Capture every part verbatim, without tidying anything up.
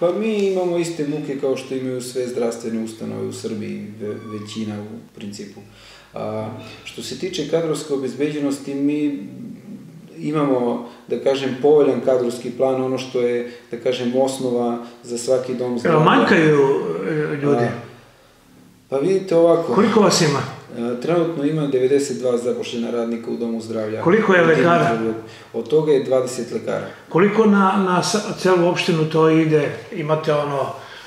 Pa mi imamo iste muke kao što imaju sve zdravstvene ustanove u Srbiji, većina u principu. A, što se tiče kadrovske obezbeđenosti, mi imamo, da kažem, povoljan kadrovski plan, ono što je, da kažem, osnova za svaki dom zdravlja. Manjkaju ljudi? Pa vidite ovako. Koliko vas ima? Trenutno ima devedeset dva zaposlena radnika u domu zdravlja. Koliko je lekara? Od toga je dvadeset lekara. Koliko na celu opštinu to ide? Imate ono...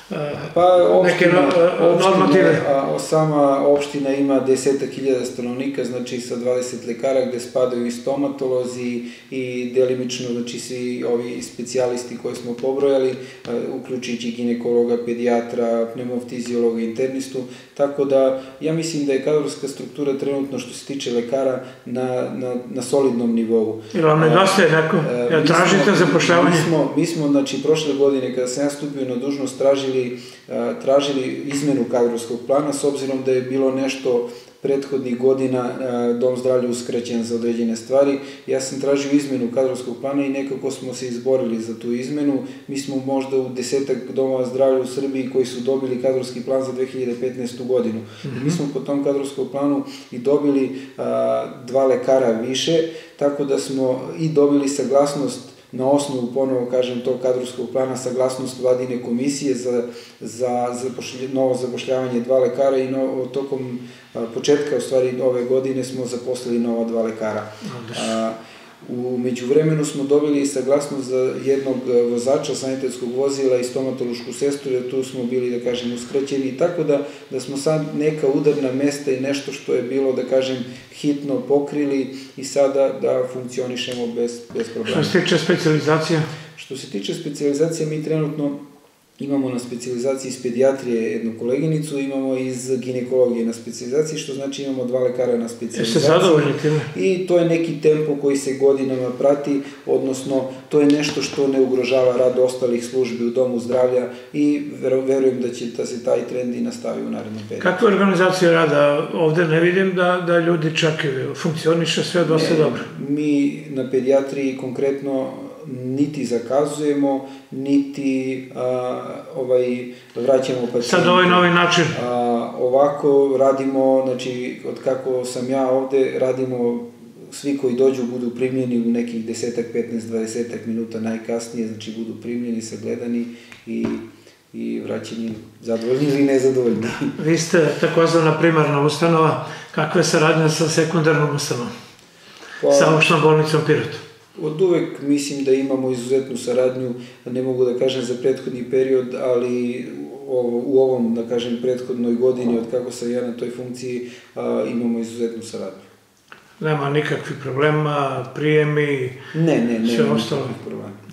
neke normative? Sama opština ima desetak hiljada stanovnika, znači sa dvadeset lekara gde spadaju i stomatolozi i delimično, znači svi ovi specijalisti koje smo pobrojali, uključujući ginekologa, pedijatra, pneumoftiziologa, internistu, tako da ja mislim da je kadrovska struktura trenutno što se tiče lekara na solidnom nivou. Ili vam nedostaje neko? Jel tražite zapošljavanje? Mi smo, znači, prošle godine kada sam ja stupio na dužnost tražili tražili izmenu kadrovskog plana, s obzirom da je bilo nešto prethodnih godina dom zdravlja uskraćen za određene stvari. Ja sam tražio izmenu kadrovskog plana i nekako smo se izborili za tu izmenu. Mi smo možda u desetak domova zdravlja u Srbiji koji su dobili kadrovski plan za dve hiljade petnaestu godinu. Mi smo po tom kadrovskom planu i dobili dva lekara više, tako da smo i dobili saglasnost na osnovu, ponovo kažem, tog kadrovskog plana, saglasnost vladine komisije za novo zapošljavanje dva lekara i tokom početka, u stvari, ove godine smo zaposlili nova dva lekara. U međuvremenu smo dobili i saglasnost za jednog vozača sanitetskog vozila i stomatološku sestru, jer tu smo bili, da kažem, uskraćeni, tako da smo sad neka udarna mesta i nešto što je bilo, da kažem, hitno pokrili i sada da funkcionišemo bez problema. Što se tiče specijalizacija? Što se tiče specijalizacija, mi trenutno imamo na specijalizaciji iz pedijatrije jednu koleginicu, imamo iz ginekologije na specijalizaciji, što znači imamo dva lekara na specijalizaciji. Jeste zadovoljni time? I to je neki tempo koji se godinama prati, odnosno to je nešto što ne ugrožava rad ostalih službi u domu zdravlja i verujem da će se taj trend i nastavi u narednom periodu. Kakva je organizacija rada? Ovde ne vidim da ljudi čak funkcioniše sve dosta dobro. Mi na pedijatriji konkretno niti zakazujemo, niti vraćamo pacijente. Sad ovaj novi način? Ovako radimo, znači, od kako sam ja ovde, radimo, svi koji dođu budu primljeni u nekih desetak, petnaest, dvadesetak minuta najkasnije, znači budu primljeni, sagledani i vraćeni zadovoljni ili nezadovoljni. Vi ste takozvana primarna ustanova, kakva je saradnja sa sekundarnom ustanovom, sa opštom bolnicom Pirot? Od uvek mislim da imamo izuzetnu saradnju, ne mogu da kažem za prethodni period, ali u ovom, da kažem, prethodnoj godini od kako sam ja na toj funkciji imamo izuzetnu saradnju. Nema nikakvih problema, prijemi, sve ostalo? Ne, ne, nema nikakvih problema.